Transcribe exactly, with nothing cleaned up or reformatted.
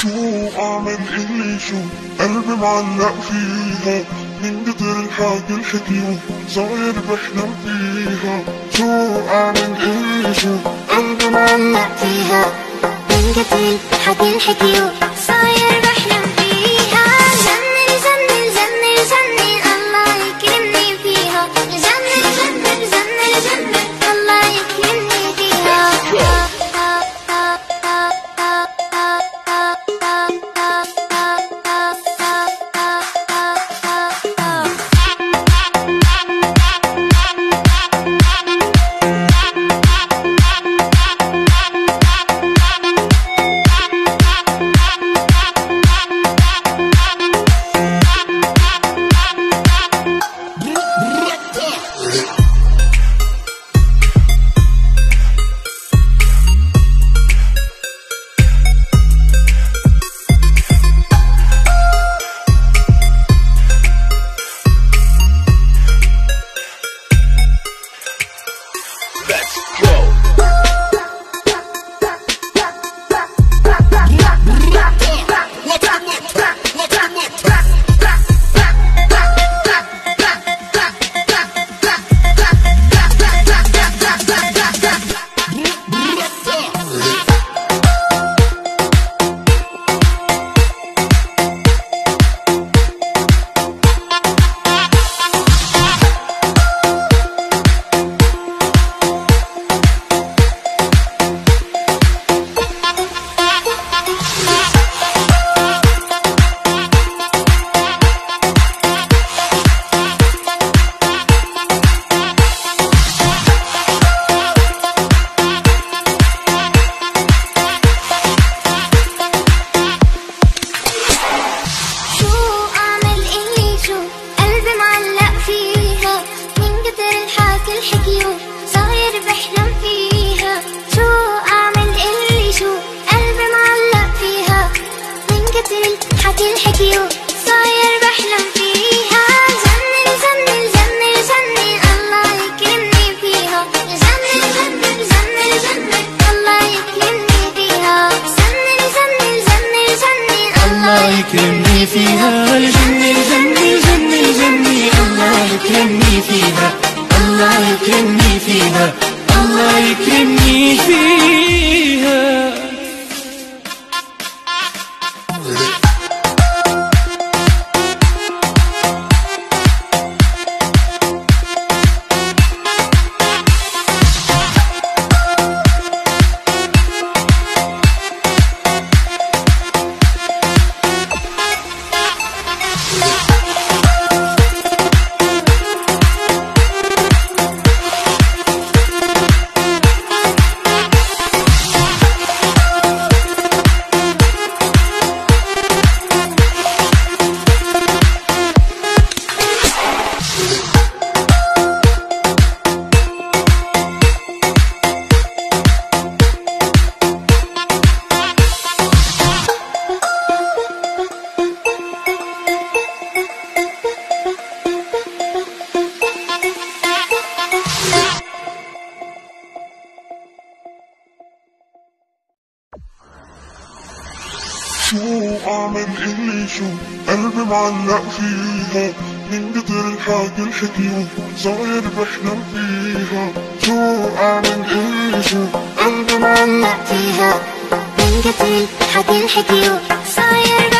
شو اعمل اللي شو قلبي معلق فيها من كتر الحكي الحكيو صاير بحلم فيها. شو اعمل اللي شو قلبي معلق فيها من كتر الحكي الحكيو صاير بحلم فيها. جنن جنن جنن جنن الله يكرمني فيها. جنن جنن جنن جنن الله يكرمني فيها. الله يكرمني فيها. الجنة الجنة الجنة الجنة الله يكرمني فيها. الله يكرمني فيها. الله يكرمني فيها. شو اعمل اللي شو قلبي معلق فيها من كتر الحكي الحكيو صاير بحلم فيها. شو اعمل اللي شو قلبي معلق فيها من كتر الحكي الحكيو صاير